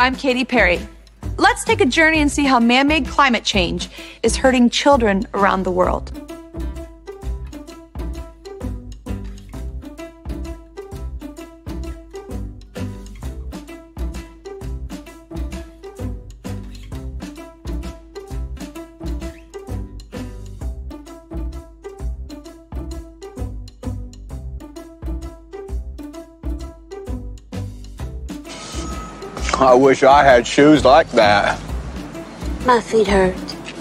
I'm Katy Perry. Let's take a journey and see how man-made climate change is hurting children around the world. I wish I had shoes like that. My feet hurt.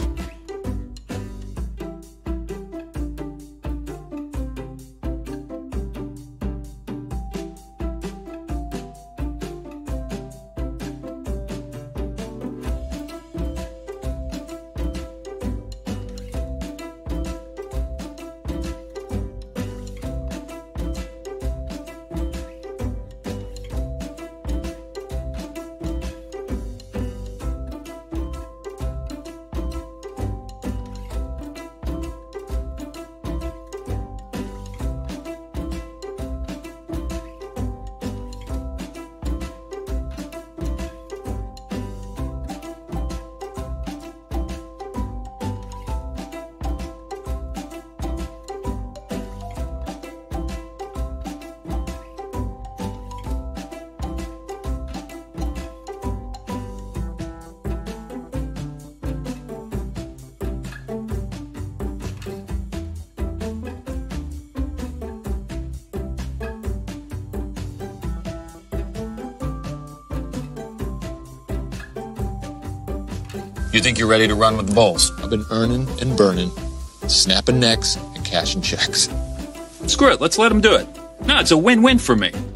You think you're ready to run with the bulls? I've been earning and burning, snapping necks and cashing checks. Screw it, let's let him do it. No, it's a win-win for me.